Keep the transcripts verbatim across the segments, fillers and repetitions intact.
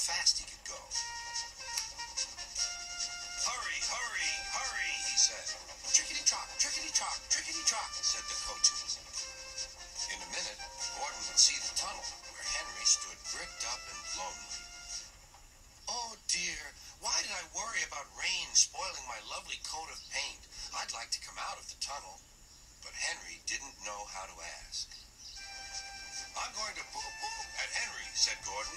fast he could go. Hurry, hurry, hurry, he said. Trickety-trock, trickety-trock, trickety-trock, said the coaches. In a minute, Gordon would see the tunnel where Henry stood bricked up and lonely. Oh dear, why did I worry about rain spoiling my lovely coat of paint? I'd like to come out of the tunnel. But Henry didn't know how to ask. I'm going to boop boop at Henry, said Gordon.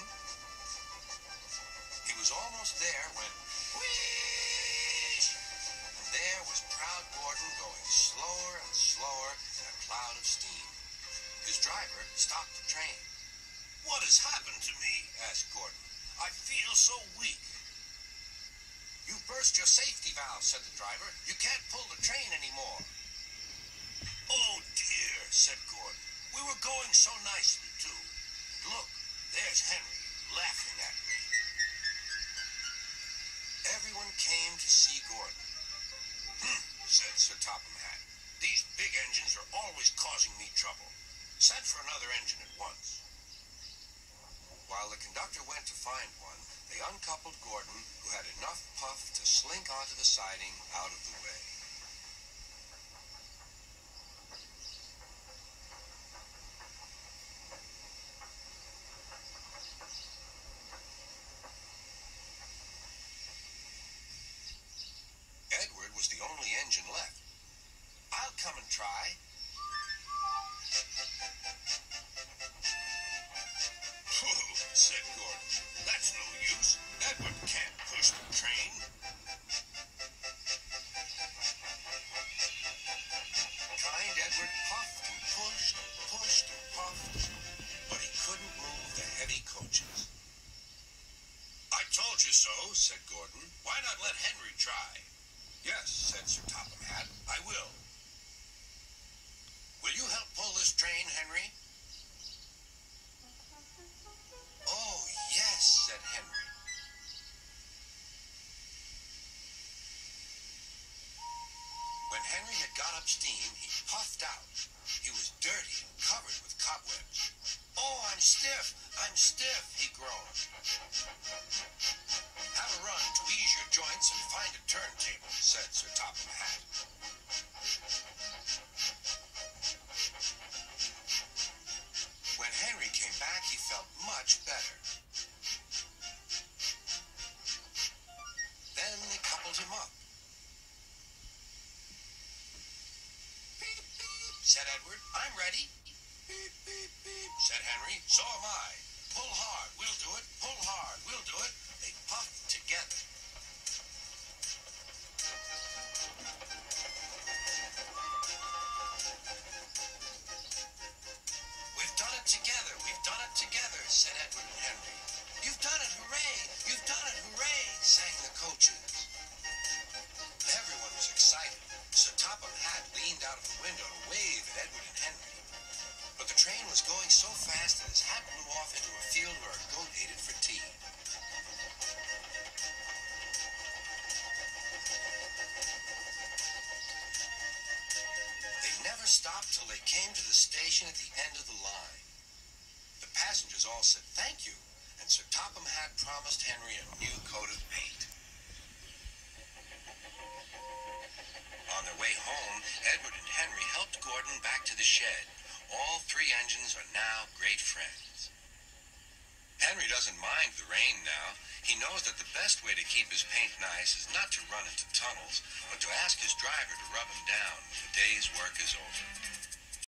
He was almost there when, whee! And there was proud Gordon going slower and slower in a cloud of steam. His driver stopped the train. What has happened to me? Asked Gordon. I feel so weak. You burst your safety valve, said the driver. You can't pull the train anymore. Oh dear, said Gordon. We were going so nicely, too. Look, there's Henry laughing at me. Everyone came to see Gordon. Hm, said Sir Topham Hatt. These big engines are always causing me trouble. Send for another engine at once. While the conductor went to find one, they uncoupled Gordon, who had enough puff to slink onto the siding out of the way. Edward was the only engine left. I'll come and try. Pooh, said Gordon. That's no use. Edward can't push the train. Kind Edward puffed and pushed and pushed and puffed, but he couldn't move the heavy coaches. I told you so, said Gordon. Why not let Henry try? Yes, said Sir Topham Hatt, I will. Will you help pull this train, Henry? Oh, yes, said Henry. When Henry had got up steam, he puffed out. He was dirty and covered with cobwebs. Oh, I'm stiff, I'm stiff, he groaned. Have a run to ease your joints and find a turntable, said Sir Topham Hatt. When Henry came back, he felt much better. Then they coupled him up. Beep, beep, said Edward. I'm ready. Beep, beep, beep, said Henry. So am I. Pull hard. We'll do it. Pull hard. We'll do it. They puffed together. We've done it together. We've done it together, said Edward and Henry. You've done it. Hooray. You've done it. Hooray, sang the coaches. Everyone was excited. Sir Topham Hatt leaned out of the window to wave at Edward and Henry. But the train was going so fast that his hat blew off into a field where a goat ate it for tea. They never stopped till they came to the station at the end of the line. The passengers all said thank you, and Sir Topham Hatt promised Henry a new coat of paint. On their way home, Edward and Henry helped Gordon back to the shed. All three engines are now great friends. Henry doesn't mind the rain now. He knows that the best way to keep his paint nice is not to run into tunnels, but to ask his driver to rub him down when the day's work is over.